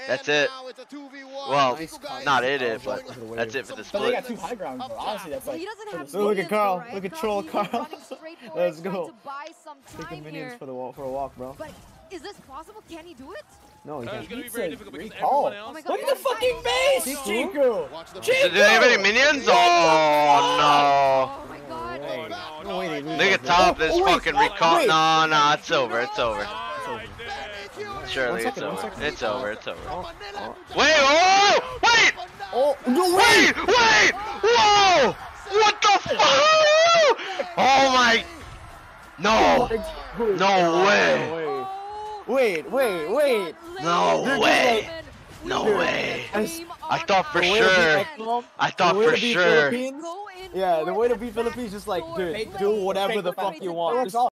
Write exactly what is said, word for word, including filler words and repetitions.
That's it. Well, Nice not it, it, but that's it for the But they got split. two high ground, bro. Honestly, that's Well, like. he doesn't have So look at minions, Carl. though, right? Look at troll He's Carl. running straight forward, Let's trying go. to buy some time Taking minions here. for the walk, for a walk, bro. But is this possible? Can he do it? No, he Uh, can't. it's gonna be Needs very to difficult because recall. everyone else. Oh my God, Look at the fucking face, Chiku. Do they have any minions? Oh Oh my God. Hey, no, no no, way they no. lose no! Look at that. top this Oh, wait, fucking oh, recall. wait. No, no, it's over. It's over. Right there. Surely One it's second, one over. second. It's over. It's over. Oh, oh. Wait! Oh! Wait! Oh, no way! Wait! Wait! Whoa! What the fuck? Oh my! No! No way! Wait, wait, wait. No They're just way! like- No Dude, way! as- I thought for The way to beat sure. Mexico, I the thought way for to beat sure. Philippines, yeah, the way to beat Philippines is like, dude, do whatever the fuck you want. Just